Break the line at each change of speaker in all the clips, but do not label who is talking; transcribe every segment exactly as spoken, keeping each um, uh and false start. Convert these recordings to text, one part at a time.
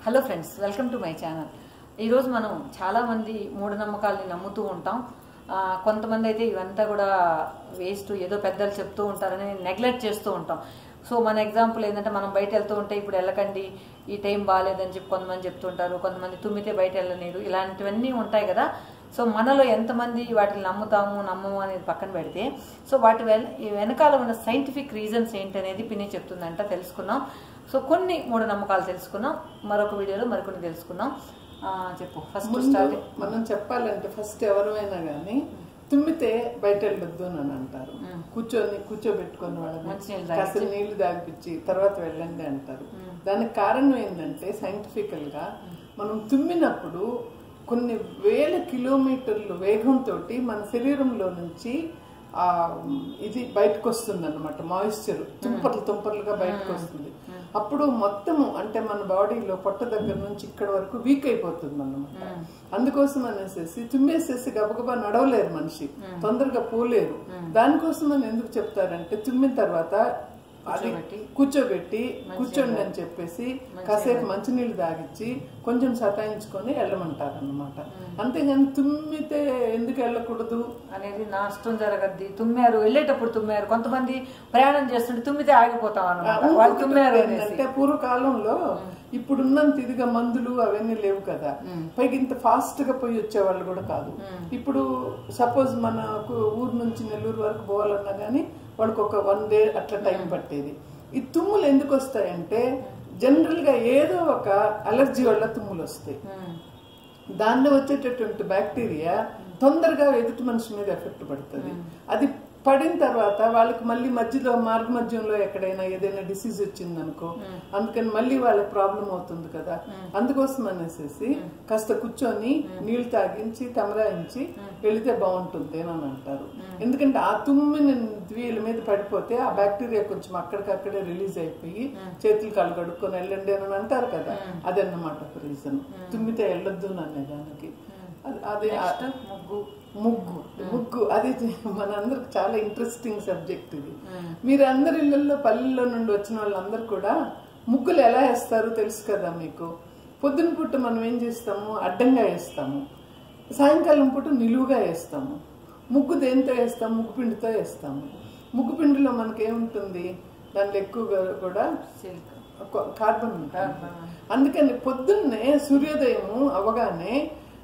Hello friends, welcome to my channel. ఈరోజు మనం చాలామంది మూఢనమ్మకాలని నమ్ముతూ ఉంటాం. కొంతమంది అయితే ఇవంతా కూడా వేస్ట్, ఏదో పెద్దలు చెప్తూ ఉంటారని నెగ్లెక్ట్ చేస్తూ ఉంటాం. సో మన ఎగ్జాంపుల్ ఏంటంటే, మనం బయట వెళ్తూ ఉంటే ఇప్పుడు వెళ్ళకండి, ఈ టైం బాగాలేదని చెప్పి కొంతమంది చెప్తుంటారు. కొంతమంది తుమ్మితే బయట వెళ్ళనీరు, ఇలాంటివన్నీ ఉంటాయి కదా. సో మనలో ఎంతమంది వాటిని నమ్ముతాము నమ్మము అనేది పక్కన పెడితే, సో వాటి వెనకాల ఉన్న సైంటిఫిక్ రీజన్స్ ఏంటనేది పిన్ని చెప్తుందంట, తెలుసుకున్నాం. సో కొన్ని మూఢనమ్మకాలు తెలుసుకున్నాం, మరొక వీడియోలో మరికొన్ని తెలుసుకున్నాం. చెప్పు. ఫస్ట్ స్టార్ట్
మనం చెప్పాలంటే, ఫస్ట్ ఎవరైనా కానీ తుమ్మితే బయట వెళ్ళొద్దు అని అంటారు. కూర్చొని కూర్చోబెట్టుకుని వాళ్ళని కాస్త నీళ్లు తాగిపించి తర్వాత వెళ్ళండి అంటారు. దానికి కారణం ఏంటంటే, సైంటిఫికల్ గా మనం తుమ్మినప్పుడు కొన్ని వేల కిలోమీటర్లు వేగంతో మన శరీరంలో నుంచి ఆ ఇది బయటకు వస్తుంది అనమాట. మాయిశ్చర్ తుంపర్లు తుంపర్లుగా బయటకు వస్తుంది. అప్పుడు మొత్తము అంటే మన బాడీలో పొట్ట దగ్గర నుంచి ఇక్కడ వరకు వీక్ అయిపోతుంది అన్నమాట. అందుకోసం అనేసి తుమ్మేసేసి గబగబా నడవలేరు మనిషి, తొందరగా పోలేరు. దానికోసం అని ఎందుకు చెప్తారంటే, తుమ్మిన తర్వాత అది కూర్చోబెట్టి కూర్చోండి అని చెప్పేసి కాసేపు మంచినీళ్ళు తాగిచ్చి కొంచెం సతాయించుకొని వెళ్ళమంటారు అన్నమాట. అంతేగాని తుమ్మితే ఎందుకు వెళ్ళకూడదు
అనేది నష్టం జరగద్ది. తుమ్మారు, వెళ్ళేటప్పుడు తుమ్మారు, కొంతమంది ప్రయాణం చేస్తుంటే తుమ్మితే ఆగిపోతాం అన్నమాట. వాళ్ళు తుమ్మారు
అంటే పూర్వకాలంలో ఇప్పుడున్నంత ఇదిగా మందులు అవన్నీ లేవు కదా. పైకి ఇంత ఫాస్ట్ గా పోయి వచ్చేవాళ్ళు కూడా కాదు. ఇప్పుడు సపోజ్ మనకు ఊరు నుంచి నెల్లూరు వరకు పోవాలన్నా గానీ వాళ్ళకి ఒక వన్ డే అట్లా టైం పట్టేది. ఈ తుమ్ములు ఎందుకు వస్తాయంటే, జనరల్ గా ఏదో ఒక అలర్జీ వల్ల తుమ్ములు వస్తాయి. దానిలో వచ్చేటటువంటి బ్యాక్టీరియా తొందరగా ఎదుటి మనిషి మీద ఎఫెక్ట్ పడుతుంది. అది పడిన తర్వాత వాళ్ళకి మళ్ళీ మధ్యలో మార్గ మధ్యంలో ఎక్కడైనా ఏదైనా డిసీజ్ వచ్చింది అనుకో, అందుకని మళ్ళీ వాళ్ళకి ప్రాబ్లం అవుతుంది కదా. అందుకోసం అనేసి కాస్త కూర్చొని నీళ్లు తాగించి తమరాయించి వెళితే బాగుంటుంది అని అంటారు. ఎందుకంటే ఆ తుమ్మిన వీళ్ళ మీద పడిపోతే ఆ బ్యాక్టీరియా కొంచెం అక్కడికక్కడే రిలీజ్ అయిపోయి చేతులు కాళ్ళు కడుక్కొని వెళ్ళండి అని అంటారు కదా. అదన్నమాట ఒక రీజన్ తుమ్మితే వెళ్ళొద్దు అనే దానికి. అదే ముగ్గు ముగ్గు ముగ్గు అది మనందరికి చాలా ఇంట్రెస్టింగ్ సబ్జెక్ట్ ఇది. మీరు అందరి ఇళ్లలో పల్లెల్లో నుండి వచ్చిన వాళ్ళందరూ కూడా ముగ్గులు ఎలా వేస్తారో తెలుసు కదా మీకు. పొద్దున పూట మనం ఏం చేస్తాము, అడ్డంగా వేస్తాము. సాయంకాలం పూట నిలువుగా వేస్తాము. ముగ్గు దేంతో వేస్తాము, ముగ్గు పిండితో వేస్తాము. ముగ్గు పిండిలో మనకేముంటుంది, దాంట్లో ఎక్కువగా కూడా కార్బన్ ఉంటుంది. అందుకని పొద్దున్నే సూర్యోదయము అవగానే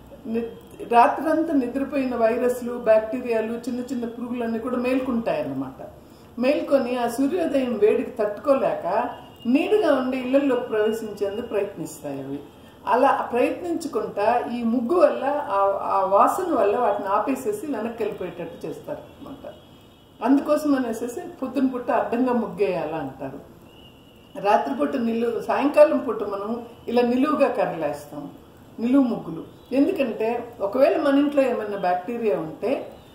రాత్రంతా నిద్రపోయిన వైరస్లు, బ్యాక్టీరియాలు, చిన్న చిన్న పురుగులన్నీ కూడా మేల్కుంటాయి అన్నమాట. మేల్కొని ఆ సూర్యోదయం వేడికి తట్టుకోలేక నీడుగా ఉండి ఇళ్లలోకి ప్రవేశించేందుకు ప్రయత్నిస్తాయి అవి. అలా ప్రయత్నించుకుంటా ఈ ముగ్గు వల్ల ఆ వాసన వల్ల వాటిని ఆపేసేసి వెనక్కి వెళ్ళిపోయేటట్టు చేస్తారు అనమాట. అందుకోసం అనేసి పొద్దున పూట అడ్డంగా ముగ్గేయాలా అంటారు. రాత్రిపూట నిలువు, సాయంకాలం పూట మనం ఇలా నిలువుగా కర్రలేస్తాం, నిలువు ముగ్గులు. ఎందుకంటే ఒకవేళ మన ఇంట్లో ఏమైనా బ్యాక్టీరియా ఉంటే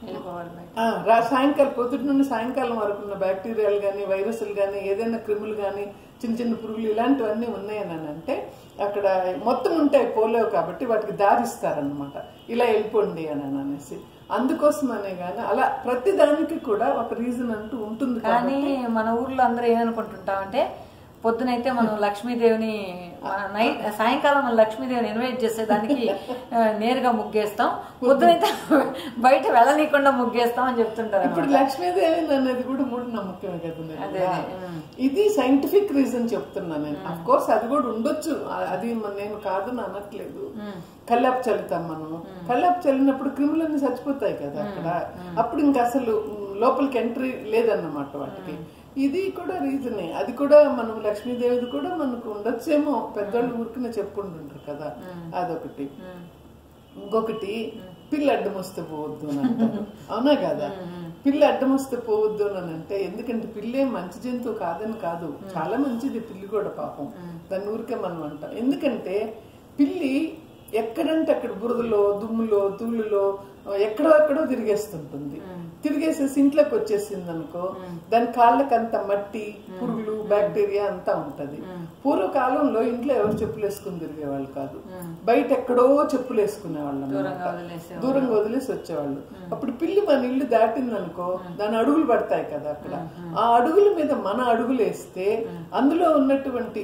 సాయంకాలం పొద్దుటి నుండి సాయంకాలం వరకు ఉన్న బ్యాక్టీరియాలు కానీ, వైరస్లు కానీ, ఏదైనా క్రిములు కానీ, చిన్న చిన్న పురుగులు ఇలాంటివన్నీ ఉన్నాయని అంటే అక్కడ మొత్తం ఉంటాయి, పోలేవు. కాబట్టి వాటికి దారిస్తారనమాట, ఇలా వెళ్ళిపోండి అని అనేసి. అందుకోసం అనే గానీ అలా ప్రతి దానికి కూడా ఒక రీజన్ అంటూ ఉంటుంది.
కానీ మన ఊర్లో అందరూ ఏమనుకుంటుంటామంటే, పొద్దునైతే మనం లక్ష్మీదేవిని నైట్ సాయంకాలం మనం లక్ష్మీదేవిని ఇన్వైట్ చేసేదానికి నేరుగా ముగ్గేస్తాం, పొద్దునైతే బయట వెళ్ళనీయకుండా ముగ్గేస్తాం అని చెప్తుంటారు.
ఇప్పుడు లక్ష్మీదేవి అనేది కూడా మూడు నమ్మకమే కదా. ఇది సైంటిఫిక్ రీజన్ చెప్తున్నా నేను. అఫ్ కోర్స్ అది కూడా ఉండొచ్చు, అది నేను కాదని అనట్లేదు. కల్లాపు చల్లుతాం మనము. కల్లాపు చల్లినప్పుడు క్రిములన్నీ చచ్చిపోతాయి కదా అక్కడ. అప్పుడు ఇంకా అసలు లోపలికి ఎంట్రీ లేదన్నమాట వాటికి. ఇది కూడా రీజనే. అది కూడా మనం లక్ష్మీదేవిది కూడా మనకు ఉండొచ్చేమో, పెద్దవాళ్ళు ఊరికనే చెప్పుకుంటుంటారు కదా. అదొకటి. ఇంకొకటి, పిల్ల అడ్డం వస్తే పోవద్దు అని అంటారు. అవునా కదా. పిల్ల అడ్డం వస్తే పోవద్దు అని అంటే, ఎందుకంటే పిల్లే మంచి జంతువు కాదని కాదు, చాలా మంచిది పిల్లి కూడా పాపం. దాని ఊరికే మనం అంటాం. ఎందుకంటే పిల్లి ఎక్కడంటే అక్కడ బురదలో, దుమ్ములో, ధూళిలో ఎక్కడో ఎక్కడో తిరిగేస్తుంటుంది. తిరిగేసేసి ఇంట్లోకి వచ్చేసింది అనుకో, దాని కాళ్ళకంతా మట్టి, పురుగులు, బ్యాక్టీరియా అంతా ఉంటది. పూర్వకాలంలో ఇంట్లో ఎవరు చెప్పులు వేసుకుని తిరిగేవాళ్ళు కాదు, బయట ఎక్కడో చెప్పులు వేసుకునేవాళ్ళు అన్నమాట. దూరంగా వదిలేసి వచ్చేవాళ్ళు. అప్పుడు పిల్లి మన ఇల్లు దాటింది అనుకో, దాని అడుగులు పడతాయి కదా అక్కడ. ఆ అడుగుల మీద మన అడుగులు వేస్తే అందులో ఉన్నటువంటి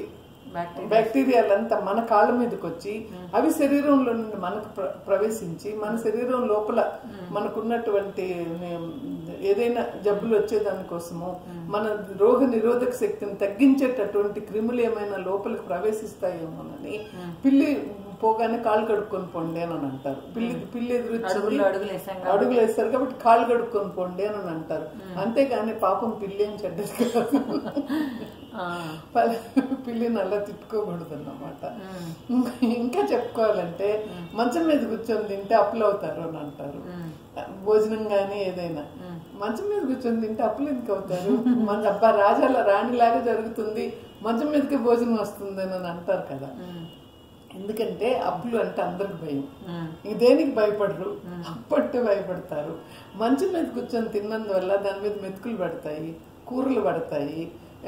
బ్యాక్టీరియాలంతా మన కాళ్ళ మీదకి వచ్చి అవి శరీరంలో నుండి మనకు ప్రవేశించి మన శరీరం లోపల మనకున్నటువంటి ఏదైనా జబ్బులు వచ్చేదానికోసము మన రోగ నిరోధక శక్తిని తగ్గించేటటువంటి క్రిములు ఏమైనా లోపలికి ప్రవేశిస్తాయేమోనని పిల్లి పోగానే కాళ్ళు కడుక్కొని పోండి అని అంటారు. పిల్లి పిల్లి ఎదురొచ్చింది అడుగులు వేస్తారు కాబట్టి కాళ్ళు కడుక్కొని పోండి అని అంటారు. అంతేగాని పాపం పిల్లి ఏం చెడ్డది కాదు, పిల్లిని అలా తిట్టుకోకూడదు అన్నమాట. ఇంకా చెప్పుకోవాలంటే మంచం మీద కూర్చొని తింటే అప్పులు అవుతారు అని అంటారు. భోజనం గానీ ఏదైనా మంచం మీద కూర్చొని తింటే అప్పులు ఎందుకు అవుతారు? మన అబ్బా రాజాల రాణిలాగా జరుగుతుంది, మంచం మీదకి భోజనం వస్తుంది అని అంటారు కదా. ఎందుకంటే అప్పులు అంటే అందరికి భయం, దేనికి భయపడరు, అప్పట్టే భయపడతారు. మంచం మీద కూర్చొని తిన్నందువల్ల దాని మీద మెతుకులు పడతాయి, కూరలు పడతాయి,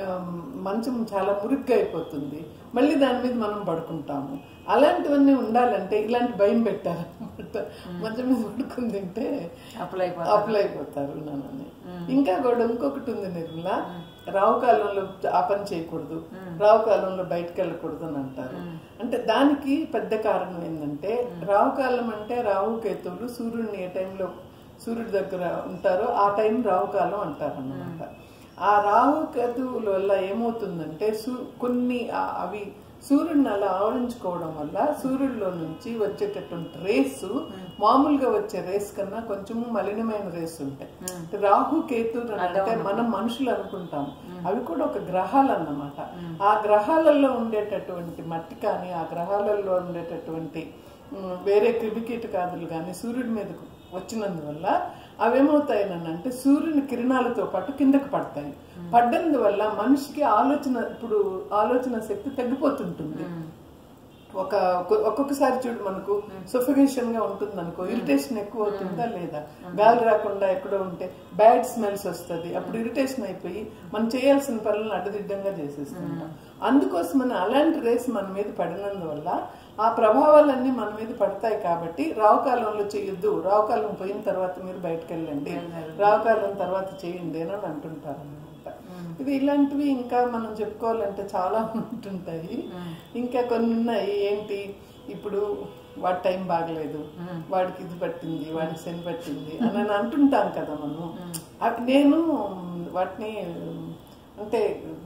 మంచం చాలా మురిగ్గా అయిపోతుంది, మళ్ళీ దాని మీద మనం పడుకుంటాము. అలాంటివన్నీ ఉండాలంటే ఇలాంటి భయం పెట్టారు అనమాట. మంచం మీద పడుకుని తింటే అప్పులు అయిపోతారు నాన్నని. ఇంకా కూడా ఇంకొకటి ఉంది నిర్మల, రావు కాలంలో ఆ పని చేయకూడదు, రావు కాలంలో బయటకు వెళ్ళకూడదు అని అంటారు. అంటే దానికి పెద్ద కారణం ఏంటంటే రావు కాలం అంటే రావు కేతువులు సూర్యుడిని ఏ టైంలో సూర్యుడి దగ్గర ఉంటారో ఆ టైం రావు కాలం అంటారు అన్నమాట. ఆ రాహు కేతువుల వల్ల ఏమవుతుందంటే కొన్ని అవి సూర్యుడిని అలా ఆవరించుకోవడం వల్ల సూర్యుడిలో నుంచి వచ్చేటటువంటి రేసు మామూలుగా వచ్చే రేస్ కన్నా కొంచెము మలినమైన రేస్ ఉంటాయి. రాహు కేతువులు అంటే మనం మనుషులు అనుకుంటాం, అవి కూడా ఒక గ్రహాలు అన్నమాట. ఆ గ్రహాలలో ఉండేటటువంటి మట్టి కానీ ఆ గ్రహాలలో ఉండేటటువంటి వేరే క్రిమికీటకాదులు కానీ సూర్యుడి మీదకు వచ్చినందువల్ల అవేమవుతాయనంటే సూర్యుని కిరణాలతో పాటు కిందకు పడతాయి. పడ్డందువల్ల మనిషికి ఆలోచన ఇప్పుడు ఆలోచన శక్తి తగ్గిపోతుంటుంది. ఒక ఒక్కొక్కసారి చూడు మనకు సఫికేషన్ గా ఉంటుంది అనుకో, ఇరిటేషన్ ఎక్కువ అవుతుందా లేదా, గాలి రాకుండా ఎక్కడో ఉంటే బ్యాడ్ స్మెల్స్ వస్తుంది, అప్పుడు ఇరిటేషన్ అయిపోయి మనం చేయాల్సిన పనులను అడ్డదిడ్డంగా చేసేస్తుంటాం. అందుకోసమని అలాంటి రేస్ మన మీద పడినందువల్ల ఆ ప్రభావాలన్నీ మన మీద పడతాయి. కాబట్టి రావుకాలంలో చేయొద్దు, రావుకాలం పోయిన తర్వాత మీరు బయటకు వెళ్ళండి, రావుకాలం తర్వాత చేయండి అని అంటుంటారు అన్నమాట. ఇది ఇలాంటివి ఇంకా మనం చెప్పుకోవాలంటే చాలా ఉంటుంటాయి. ఇంకా కొన్ని ఉన్నాయి. ఏంటి ఇప్పుడు వాడి టైం బాగలేదు, వాడికి ఇది పట్టింది, వాడికి శని పట్టింది అని అంటుంటాం కదా మనం. నేను వాటిని అంటే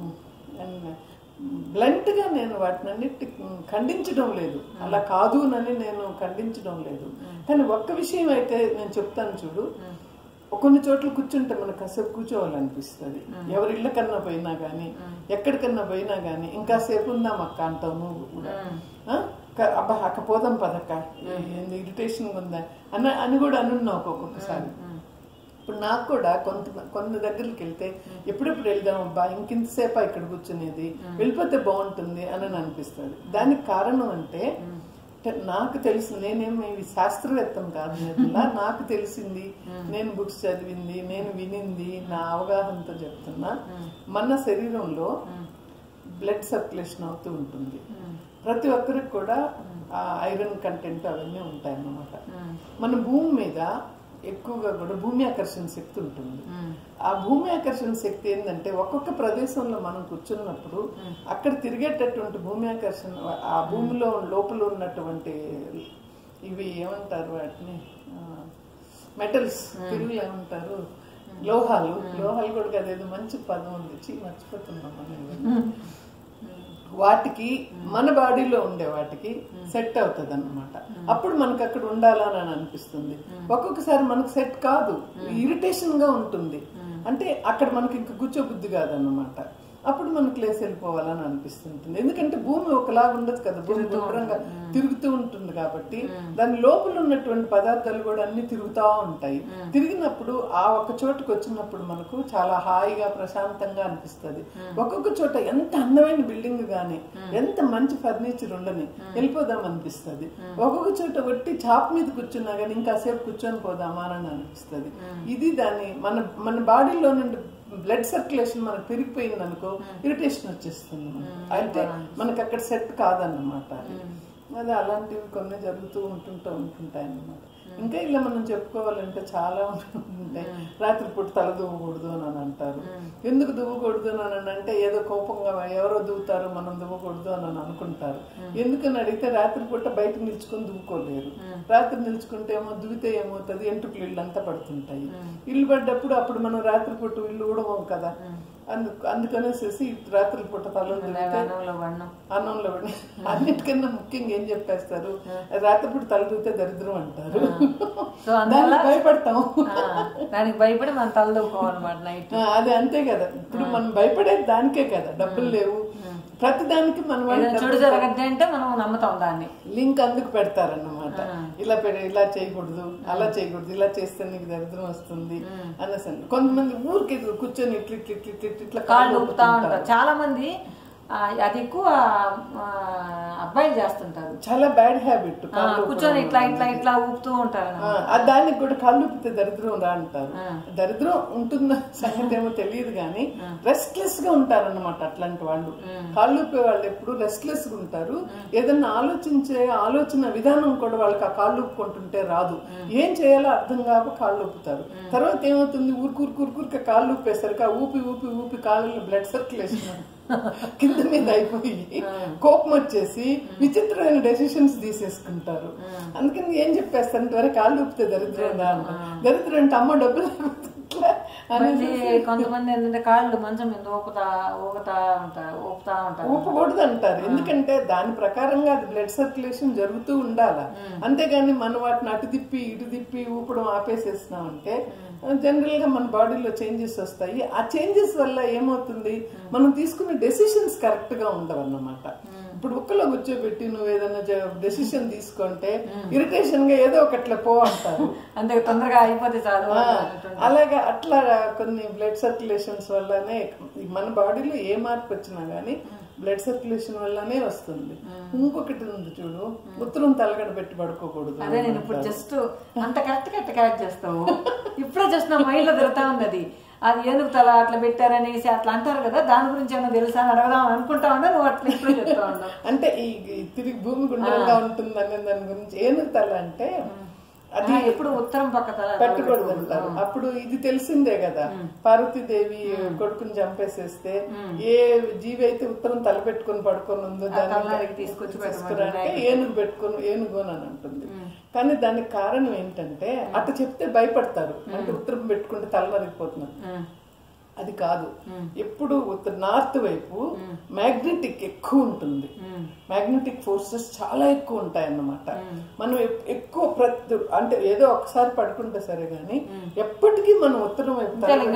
బ్లంట్ గా నేను వాటిని అన్నిటి ఖండించడం లేదు, అలా కాదు అని నేను ఖండించడం లేదు. కానీ ఒక్క విషయం అయితే నేను చెప్తాను చూడు, కొన్ని చోట్ల కూర్చుంటే మనకు కాసేపు కూర్చోవాలనిపిస్తుంది. ఎవరి ఇళ్ళ కన్నా పోయినా గానీ ఎక్కడికన్నా పోయినా గానీ ఇంకాసేపు ఉందాం అక్క అంటావు నువ్వు కూడా. అబ్బా అక్క పోదాం పదక్క, ఇరిటేషన్ ఉందా అని అని కూడా అనున్నావు ఒక్కొక్కసారి. ఇప్పుడు నాకు కూడా కొంత కొన్ని దగ్గరికి వెళ్తే ఎప్పుడెప్పుడు వెళ్దాం అబ్బా, ఇంకింతసేపా ఇక్కడ కూర్చునేది, వెళ్ళిపోతే బాగుంటుంది అని అనిపిస్తుంది. దానికి కారణం అంటే నాకు తెలిసి నేనేమి శాస్త్రవేత్తం కాదు నిర్మలా, నాకు తెలిసింది, నేను బుక్స్ చదివింది, నేను వినింది, నా అవగాహనతో చెప్తున్నా. మన శరీరంలో బ్లడ్ సర్క్యులేషన్ అవుతూ ఉంటుంది. ప్రతి ఒక్కరికి కూడా ఐరన్ కంటెంట్ అవన్నీ ఉంటాయి అన్నమాట. మన భూమి మీద ఎక్కువగా కూడా భూమి ఆకర్షణ శక్తి ఉంటుంది. ఆ భూమి ఆకర్షణ శక్తి ఏంటంటే ఒక్కొక్క ప్రదేశంలో మనం కూర్చున్నప్పుడు అక్కడ తిరిగేటటువంటి భూమి ఆకర్షణ, ఆ భూమిలో లోపల ఉన్నటువంటి ఇవి ఏమంటారు వాటిని, మెటల్స్, తెలుగులో ఏమంటారు, లోహాలు. లోహాలు కూడా కదేదో మంచి పదం ఉంది, మర్చిపోతున్నాం మనం. వాటికి మన బాడీలో ఉండే వాటికి సెట్ అవుతుంది అన్నమాట. అప్పుడు మనకు అక్కడ ఉండాలని అనిపిస్తుంది. ఒక్కొక్కసారి మనకు సెట్ కాదు, ఇరిటేషన్ గా ఉంటుంది. అంటే అక్కడ మనకి ఇంక కూర్చోబుద్ధి కాదన్నమాట. అప్పుడు మనకు లేసి వెళ్ళిపోవాలని అనిపిస్తుంటుంది. ఎందుకంటే భూమి ఒకలాగా ఉండదు కదా, భూమి గుండ్రంగా తిరుగుతూ ఉంటుంది కాబట్టి దాని లోపల ఉన్నటువంటి పదార్థాలు కూడా అన్ని తిరుగుతూ ఉంటాయి. తిరిగినప్పుడు ఆ ఒక్క చోటుకు వచ్చినప్పుడు మనకు చాలా హాయిగా ప్రశాంతంగా అనిపిస్తుంది. ఒక్కొక్క చోట ఎంత అందమైన బిల్డింగ్ గానీ ఎంత మంచి ఫర్నిచర్ ఉండని వెళ్ళిపోదాం అనిపిస్తుంది. ఒక్కొక్క చోట ఒట్టి చాప్ మీద కూర్చున్నా గానీ ఇంకాసేపు కూర్చొని పోదామా అని అనిపిస్తుంది. ఇది దాన్ని మన మన బాడీలో నుండి బ్లడ్ సర్క్యులేషన్ మనకు పెరిగిపోయింది అనుకో, ఇరిటేషన్ వచ్చేస్తుంది. అయితే మనకు అక్కడ సెట్ కాదన్నమాట. అది అలాంటివి కొన్ని జరుగుతూ ఉంటుంటూ ఉంటుంటాయి అన్నమాట. ఇంకా ఇలా మనం చెప్పుకోవాలంటే చాలా ఉంటాయి. రాత్రిపూట తల దువ్వకూడదు అని అంటారు. ఎందుకు దువ్వకూడదు అని అంటే ఏదో కోపంగా ఎవరో దువ్వుతారు, మనం దువ్వకూడదు అని అనుకుంటారు. ఎందుకని అడిగితే రాత్రిపూట బయట నిల్చుకొని దువ్వుకోలేరు. రాత్రి నిల్చుకుంటే ఏమో దువ్వితే ఏమవుతుంది, ఎంటుకులు ఇల్లు అంతా పడుతుంటాయి. ఇల్లు పడ్డప్పుడు అప్పుడు మనం రాత్రిపూట ఇల్లు ఊడవం కదా, అందు అందుకనేసేసి రాత్రి పూట తల అన్నంలో పడి అన్నిటికన్నా ముఖ్యంగా ఏం చెప్పేస్తారు, రాత్రిపూట తల దూతే దరిద్రం అంటారు. భయపడతాం,
దానికి భయపడి మనం తల దూకోవాలన్నమాట నైట్.
అదే అంతే కదా. ఇప్పుడు మనం భయపడేది దానికే కదా, డబ్బులు లేవు ప్రతి దానికి మనం
చెడు జరగద్ది అంటే మనం నమ్ముతాం దాన్ని.
లింక్ అందుకు పెడతారన్నమాట, ఇలా పెడ ఇలా చేయకూడదు, అలా చేయకూడదు, ఇలా చేస్తే నీకు దరిద్రం వస్తుంది అనేసి. కొంతమంది ఊరికి కూర్చొని ఇట్లా ఇట్లా ఇట్లా ఇట్లా
కాళ్ళు ఊపుతా ఉంటారు. చాలా మంది అది ఎక్కువ అబ్బాయిలు చేస్తుంటారు,
చాలా బ్యాడ్ హ్యాబిట్.
కూర్చొని ఇట్లా ఇట్లా ఇట్లా ఊపుతూ ఉంటారు.
దానికి కూడా కాళ్ళు ఊపితే దరిద్రం రా అంటారు. దరిద్రం ఉంటున్న సంగతి ఏమో తెలియదు కానీ రెస్ట్లెస్ గా ఉంటారన్నమాట అట్లాంటి వాళ్ళు. కాళ్ళు ఊపే వాళ్ళు ఎప్పుడు రెస్ట్లెస్ గా ఉంటారు. ఏదన్నా ఆలోచించే ఆలోచన విధానం కూడా వాళ్ళకి ఆ కాళ్ళు ఊపుకుంటుంటే రాదు. ఏం చేయాలో అర్థం కాక కాళ్ళు ఊపుతారు. తర్వాత ఏమవుతుంది, ఊరుకూరుకూరుకూరిక కాళ్ళు ఊపేసరికి ఆ ఊపి ఊపి ఊపి కాళ్ళలో బ్లడ్ సర్క్యులేషన్ కింద మీద అయిపోయి కోపం వచ్చేసి విచిత్రమైన డెసిషన్స్ తీసేసుకుంటారు. అందుకని ఏం చెప్పేస్తాను, త్వర కాళ్ళు ఊపితే దరిద్రం రా అంట. దరిద్రం అంటే అమ్మ డబ్బులు
కొంతమంది ఏంటంటే కాళ్ళు మంచం మీద ఊపుతా ఊపుతా ఉంటారు ఊపుతా ఉంటారు
ఊపకూడదు అంటారు. ఎందుకంటే దాని ప్రకారంగా అది బ్లడ్ సర్క్యులేషన్ జరుగుతూ ఉండాలి. అంతేగాని మనం వాటిని అటు తిప్పి ఇటు తిప్పి ఊపడం ఆపేసేస్తున్నామంటే జనరల్ గా మన బాడీలో చేంజెస్ వస్తాయి. ఆ చేంజెస్ వల్ల ఏమవుతుంది, మనం తీసుకునే డెసిషన్స్ కరెక్ట్ గా ఉండవు అన్నమాట. ఇప్పుడు ఉక్కలో కూర్చోబెట్టి నువ్వు ఏదైనా డెసిషన్ తీసుకుంటే ఇరిటేషన్ గా ఏదో ఒకట్లా పో అంటారు,
అంతే తొందరగా అయిపోతే చాలు.
అలాగా అట్లా కొన్ని బ్లడ్ సర్క్యులేషన్స్ వల్లనే మన బాడీలో ఏ మార్పు వచ్చినా గానీ బ్లడ్ సర్క్యులేషన్ వల్లనే వస్తుంది. ఇంకొకటి ఉంది చూడు, ఉత్తరం తలగడ పెట్టి పడుకోకూడదు.
అదే నేను ఇప్పుడు జస్ట్ అంత కరెక్ట్ కరెక్ట్ క్యాచ్ చేస్తావు. ఇప్పుడే జస్ట్ నా మైండ్ లో తిరుగుతా ఉంది అది. అది ఎందుకు తల అట్లా పెట్టారనేసి అట్లా అంటారు కదా, దాని గురించి ఏమన్నా తెలుసా అని అడగదాం అనుకుంటా ఉన్నా, నువ్వు అట్లా ఇప్పుడే చెప్తా ఉన్నావు.
అంటే ఈ తిరిగి భూమి గుండ్రంగా ఉంటుంది అనే దాని గురించి. ఏనుగు తల అంటే అది
ఎప్పుడు ఉత్తరం పక్క తల
పెట్టకూడదు అంటారు. అప్పుడు ఇది తెలిసిందే కదా, పార్వతీదేవి కొడుకుని చంపేసేస్తే ఏ జీవి అయితే ఉత్తరం తల పెట్టుకుని పడుకొని ఉందో దాన్ని తీసుకొచ్చి ఏనుగు పెట్టుకుని ఏనుగు అని అంటుంది. కానీ దానికి కారణం ఏంటంటే అట్లా చెప్తే భయపడతారు, అంటే ఉత్తరం పెట్టుకుంటే తల నరిగిపోతున్నారు. అది కాదు, ఎప్పుడు నార్త్ వైపు మ్యాగ్నెటిక్ ఎక్కువ ఉంటుంది, మ్యాగ్నెటిక్ ఫోర్సెస్ చాలా ఎక్కువ ఉంటాయి అన్నమాట. మనం ఎక్కువ ప్రతి అంటే ఏదో ఒకసారి పడుకుంటే సరే గానీ ఎప్పటికీ మనం ఉత్తరం వైపు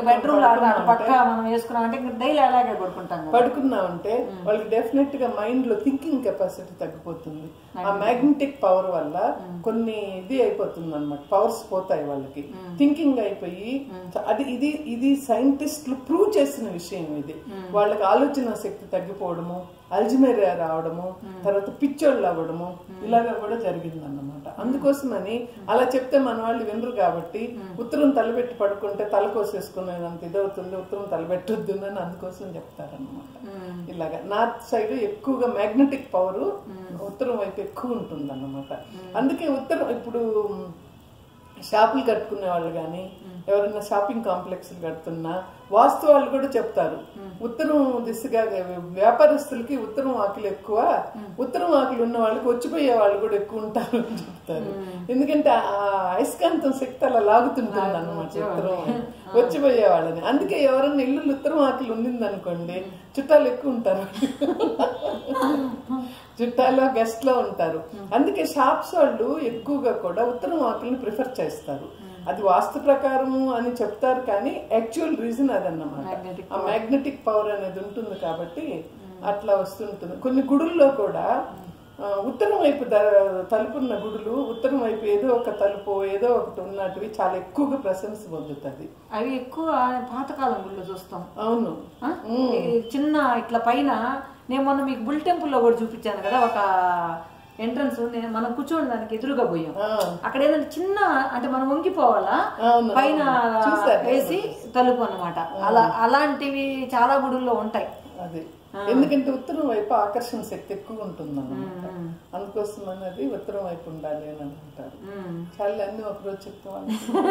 పడుకున్నామంటే వాళ్ళకి డెఫినెట్ గా మైండ్ లో థింకింగ్ కెపాసిటీ తగ్గిపోతుంది. ఆ మ్యాగ్నెటిక్ పవర్ వల్ల కొన్ని ఇది అయిపోతుంది అన్నమాట, పవర్స్ పోతాయి వాళ్ళకి, థింకింగ్ అయిపోయి. అది ఇది ఇది సైంటిస్ట్ ప్రూవ్ చేసిన విషయం ఇది. వాళ్ళకి ఆలోచన శక్తి తగ్గిపోవడము, అల్జిమేరియా రావడము, తర్వాత పిచ్చోళ్ళు అవ్వడము, ఇలాగా కూడా జరిగింది అన్నమాట. అందుకోసమని అలా చెప్తే మన వాళ్ళు వినరు కాబట్టి ఉత్తరం తలబెట్టి పడుకుంటే తల కోసేసుకునేదంత ఇదవుతుంది, ఉత్తరం తలబెట్టొద్దు అని అందుకోసం చెప్తారన్నమాట. ఇలాగా నార్త్ సైడ్ ఎక్కువగా మ్యాగ్నెటిక్ పవర్ ఉత్తరం వైపు ఎక్కువ ఉంటుంది అన్నమాట. అందుకే ఉత్తరం ఇప్పుడు షాపులు కట్టుకునే వాళ్ళు కానీ ఎవరైనా షాపింగ్ కాంప్లెక్స్ కడుతున్నా వాస్తు వాళ్ళు కూడా చెప్తారు, ఉత్తరం దిశగా వ్యాపారస్తులకి ఉత్తరం ఆకులు ఎక్కువ, ఉత్తరం ఆకులు ఉన్న వాళ్ళకి వచ్చిపోయే వాళ్ళు కూడా ఎక్కువ ఉంటారు అని చెప్తారు. ఎందుకంటే ఆ అయస్కాంతం శక్తి అలా లాగుతుంటుంది అన్నమాట ఉత్తరం వచ్చిపోయే వాళ్ళని. అందుకే ఎవరైనా ఇల్లు ఉత్తరం ఆకులు ఉండింది అనుకోండి, చుట్టాలు ఎక్కువ ఉంటారు, చుట్టాలో గెస్ట్ లో ఉంటారు. అందుకే షాప్స్ వాళ్ళు ఎక్కువగా కూడా ఉత్తరం ఆకుల్ని ప్రిఫర్ చేస్తారు. అది వాస్తు ప్రకారము అని చెప్తారు కానీ యాక్చువల్ రీజన్ అదన్నమాట, ఆ మ్యాగ్నెటిక్ పవర్ అనేది ఉంటుంది కాబట్టి అట్లా వస్తుంటుంది. కొన్ని గుడుల్లో కూడా ఉత్తరం వైపు తలుపున్న గుడులు ఉత్తరం వైపు ఏదో ఒక తలుపు ఏదో ఒకటి ఉన్నటివి చాలా ఎక్కువగా ప్రశంస పొందుతుంది.
అవి ఎక్కువ పాతకాలం గుళ్ళు చూస్తాం.
అవును,
చిన్న ఇట్లా పైన నేను మొన్న మీకు బుల్ టెంపుల్ లో కూడా చూపించాను కదా, ఒక ఎంట్రన్స్ మనం కూర్చోడానికి ఎదురుగా పోయాం. అక్కడ ఏదంటే చిన్న అంటే మనం వంగిపోవాలా, పైన వేసి తలుపు అన్నమాట. అలా అలాంటివి చాలా గుడుల్లో ఉంటాయి.
అది ఎందుకంటే ఉత్తరం వైపు ఆకర్షణ శక్తి ఎక్కువ ఉంటుంది అన్నమాట. అందుకోసం అనేది ఉత్తరం వైపు ఉండాలి అని అంటారు. చాలా అన్ని ఒకరోజు చెప్తాం.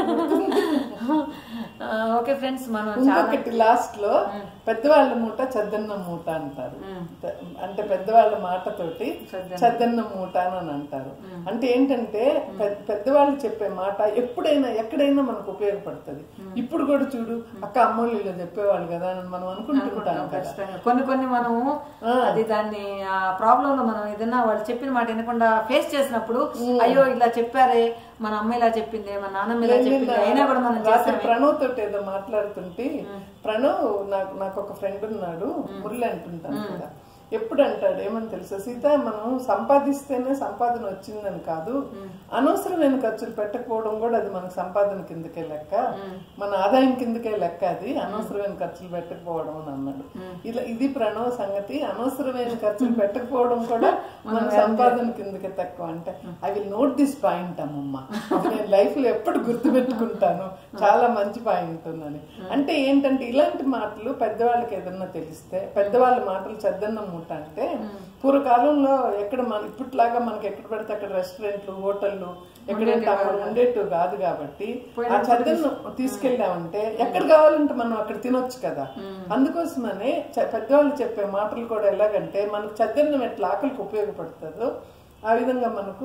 ఓకే ఫ్రెండ్స్, మనం
ఇంకొకటి లాస్ట్ లో పెద్దవాళ్ళ మూట చద్దన్న మూట అంటారు. అంటే పెద్దవాళ్ళ మాటతోటి చద్దన్న మూట అని అంటారు. అంటే ఏంటంటే పెద్దవాళ్ళు చెప్పే మాట ఎప్పుడైనా ఎక్కడైనా మనకు ఉపయోగపడుతుంది. ఇప్పుడు కూడా చూడు అక్క అమ్మోళ్ళు ఇలా చెప్పేవాళ్ళు కదా అని మనం అనుకుంటుంటాం కదా.
కొన్ని కొన్ని మనం అది దాన్ని ఆ ప్రాబ్లం లో మనం ఏదైనా వాళ్ళు చెప్పిన మాట వినకుండా ఫేస్ చేసినప్పుడు అయ్యో ఇలా చెప్పారే, మన అమ్మ ఇలా చెప్పింది, మన నాన్నమ్మ ఇలా చెప్పింది, అయినా కూడా మనం
ప్రణవ్ తోటి ఏదో మాట్లాడుతుంటే, ప్రణవ్ నాకు నాకు ఒక ఫ్రెండ్ ఉన్నాడు మురళి అంటుంటాను కదా, ఎప్పుడు అంటాడు ఏమని తెలుసా, సీత మనం సంపాదిస్తేనే సంపాదన వచ్చిందని కాదు, అనవసరమైన ఖర్చులు పెట్టకపోవడం కూడా అది మన సంపాదన కిందకే లెక్క, మన ఆదాయం కిందకే లెక్క, అది అనవసరమైన ఖర్చులు పెట్టకపోవడం అని అన్నాడు. ఇలా ఇది ప్రణవ్ సంగతి, అనవసరమైన ఖర్చులు పెట్టకపోవడం కూడా మన సంపాదన కిందకే తక్కువ. అంటే I will note this point అమ్మమ్మ, నేను లైఫ్ లో ఎప్పుడు గుర్తు పెట్టుకుంటాను, చాలా మంచి పాయింట్ ఉందని. అంటే ఏంటంటే ఇలాంటి మాటలు పెద్దవాళ్ళకి ఏదన్నా తెలిస్తే, పెద్దవాళ్ళ మాటలు చద్దన్న అంటే పూర్వకాలంలో ఎక్కడ మన ఇప్పట్లాగా మనకి ఎక్కడ పడితే అక్కడ రెస్టారెంట్లు హోటళ్లు ఎక్కడైతే అక్కడ ఉండేట్టు కాదు కాబట్టి ఆ చద్దన్నం తీసుకెళ్ళామంటే ఎక్కడ కావాలంటే మనం అక్కడ తినొచ్చు కదా. అందుకోసమనే పెద్దవాళ్ళు చెప్పే మాటలు కూడా ఎలాగంటే మనకు చద్దన్నం ఎట్లా ఆకలికి ఉపయోగపడుతుందో ఆ విధంగా మనకు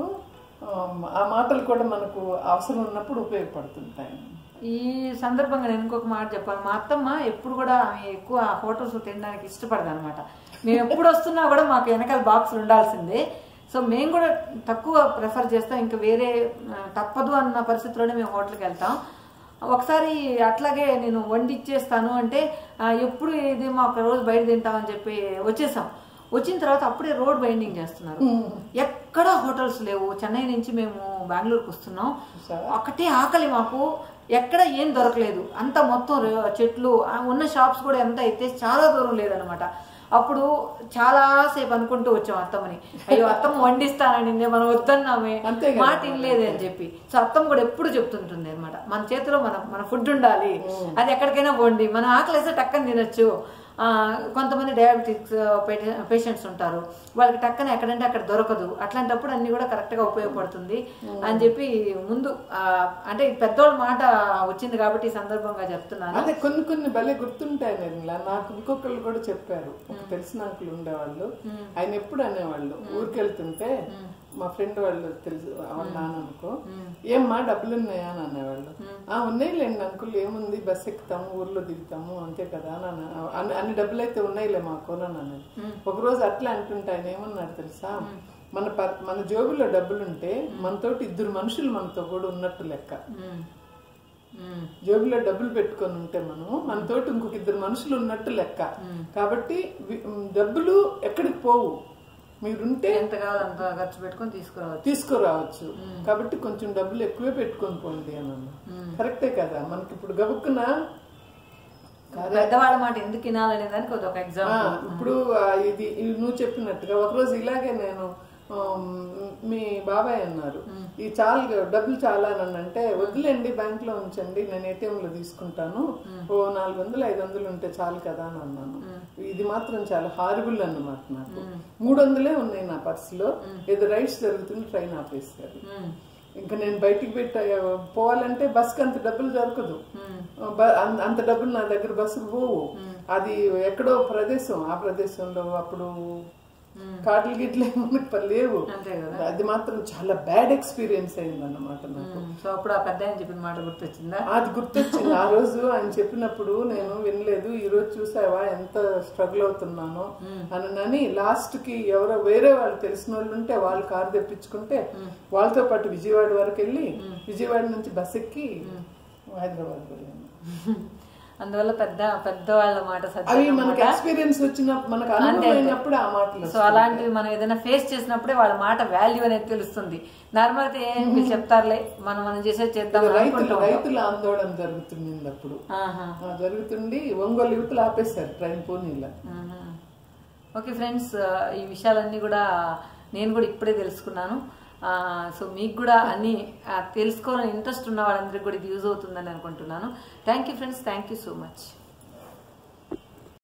ఆ మాటలు కూడా మనకు అవసరం ఉన్నప్పుడు ఉపయోగపడుతుంటాయి.
ఈ సందర్భంగా నేను ఇంకొక మాట చెప్పాను. మా అత్తమ్మ ఎప్పుడు కూడా ఆమె ఎక్కువ హోటల్స్ తినడానికి ఇష్టపడదు అనమాట. మేము ఎప్పుడు వస్తున్నా కూడా మాకు వెనకాల బాక్సులు ఉండాల్సిందే. సో మేము కూడా తక్కువ ప్రిఫర్ చేస్తాం, ఇంకా వేరే తప్పదు అన్న పరిస్థితిలోనే మేము హోటల్కి వెళ్తాం. ఒకసారి అట్లాగే నేను వండి ఇచ్చేస్తాను అంటే ఎప్పుడు ఇది మా ఒక రోజు బయట తింటామని చెప్పి వచ్చేసాం. వచ్చిన తర్వాత అప్పుడే రోడ్ బైండింగ్ చేస్తున్నారు, ఎక్కడ హోటల్స్ లేవు. చెన్నై నుంచి మేము బెంగళూరుకి వస్తున్నాం, ఒకటే ఆకలి మాకు, ఎక్కడ ఏం దొరకలేదు. అంత మొత్తం చెట్లు ఉన్న షాప్స్ కూడా ఎంత అయితే చాలా దూరం లేదనమాట. అప్పుడు చాలాసేపు అనుకుంటూ వచ్చాం అత్తమ్మని, అయ్యో అత్తమ్మ వండిస్తానని మనం వద్దన్నామే, మాట వినలేదే అని చెప్పి. సో అత్తమ్మ కూడా ఎప్పుడు చెప్తుంటుంది అనమాట, మన చేతిలో మన మన ఫుడ్ ఉండాలి, అది ఎక్కడికైనా వండి మనం ఆకలి వేస్తే టక్కని తినొచ్చు. కొంతమంది డయాబెటిక్స్ పేషెంట్స్ ఉంటారు, వాళ్ళకి టక్కన ఎక్కడంటే అక్కడ దొరకదు, అట్లాంటప్పుడు అన్ని కూడా కరెక్ట్గా ఉపయోగపడుతుంది అని చెప్పి ముందు అంటే పెద్దోళ్ళ మాట వచ్చింది కాబట్టి ఈ సందర్భంగా చెప్తున్నాను.
అదే కొన్ని కొన్ని భలే గుర్తుంటాయి. నిర్మలా నాకు ఇంకొకళ్ళు కూడా చెప్పారు, ఒక తెలిసిన అంకులు ఉండేవాళ్ళు, ఆయన ఎప్పుడు అనేవాళ్ళు ఊరికి వెళ్తుంటే మా ఫ్రెండ్ వాళ్ళు తెలుసు వాళ్ళ నాన్న అనుకో, ఏమ్మా డబ్బులు ఉన్నాయా అని అనేవాళ్ళు. ఆ ఉన్నాయిలేండి అంకుల్, ఏముంది బస్ ఎక్కుతాము ఊర్లో దిగుతాము అంతే కదా అని, అన్ని డబ్బులు అయితే ఉన్నాయిలే మాకు అని అన్నది. ఒకరోజు అట్లా అంటుంటే ఆయన ఏమన్నాడు తెలుసా, మన మన జోబులో డబ్బులుంటే మనతోటి ఇద్దరు మనుషులు మనతో కూడా ఉన్నట్టు లెక్క. జోబులో డబ్బులు పెట్టుకొని ఉంటే మనం మనతోటి ఇంకొక ఇద్దరు మనుషులు ఉన్నట్టు లెక్క. కాబట్టి డబ్బులు ఎక్కడికి పోవు, మీరుంటే
ఎంత కావాలో అంత ఖర్చు పెట్టుకొని తీసుకురావచ్చు
తీసుకురావచ్చు కాబట్టి కొంచెం డబ్బులు ఎక్కువే పెట్టుకొని పోండి అని అన్న. కరెక్టే కదా. మనకి ఇప్పుడు గబుక్కున
పెద్దవాళ్ళ మాట ఎందుకు వినాలనే దానికి ఒక ఎగ్జాంపుల్.
ఇప్పుడు ఇది నువ్వు చెప్పినట్టుగా ఒకరోజు ఇలాగే నేను మీ బాబాయ్ అన్నారు, ఈ చాలా డబ్బులు చాలా అని అంటే, వద్దులేండి బ్యాంక్ లో ఉంచండి నేను ఏటీఎం లో తీసుకుంటాను, ఓ నాలుగు వందలు ఐదు వందలు ఉంటే చాలు కదా అని అన్నాను. ఇది మాత్రం చాలా హారిబుల్ అన్నమాట. నాకు మూడు వందలే ఉన్నాయి నా పర్సులో, ఏదో రైడ్స్ జరుగుతుంది ట్రైన్ ఆపేస్తారు. ఇంకా నేను బయటికి పెట్టి పోవాలంటే బస్కి అంత డబ్బులు దొరకదు, అంత డబ్బులు నా దగ్గర బస్సుకు పోవు. అది ఎక్కడో ప్రదేశం, ఆ ప్రదేశంలో అప్పుడు కార్డులు గిట్లే మనకు లేవు. అది మాత్రం చాలా బ్యాడ్ ఎక్స్పీరియన్స్ అయింది అన్నమాట నాకు.
సో అప్పుడు ఆ పెద్ద ఆయన చెప్పిన మాట గుర్తొచ్చిందా?
అది గుర్తొచ్చింది. ఆ రోజు ఆయన చెప్పినప్పుడు నేను వినలేదు, ఈ రోజు చూసావా ఎంత స్ట్రగుల్ అవుతున్నానో అని. లాస్ట్ కి ఎవరో వేరే వాళ్ళు తెలిసిన వాళ్ళు ఉంటే వాళ్ళు కారు తెప్పించుకుంటే వాళ్ళతో పాటు విజయవాడ వరకు వెళ్ళి విజయవాడ నుంచి బస్ ఎక్కి హైదరాబాద్ వెళ్ళాను.
అందువల్ల పెద్ద పెద్దవాళ్ళ మాట
ఎక్స్పీరియన్స్ వచ్చినప్పుడు మనకు అనుభవమైనప్పుడు ఆ మాటలు.
సో అలాంటివి మనం ఏదైనా ఫేస్ చేసినప్పుడే వాళ్ళ మాట వాల్యూ అనేది తెలుస్తుంది. నార్మల్ గా ఏం చెప్తారులే మనం మనం చేసే చేద్దాం.
రైతుల ఆందోళన జరుగుతుంది అప్పుడు, జరుగుతుండి ఒంగోలు యువతలు ఆపేశారు ట్రైన్ పూణేలో.
ఓకే ఫ్రెండ్స్, ఈ విషయాలన్నీ కూడా నేను కూడా ఇప్పుడే తెలుసుకున్నాను. సో మీకు కూడా అన్ని తెలుసుకోవాలని ఇంట్రెస్ట్ ఉన్న వాళ్ళందరికీ కూడా ఇది యూజ్ అవుతుందని అనుకుంటున్నాను. Thank you friends, thank you so much.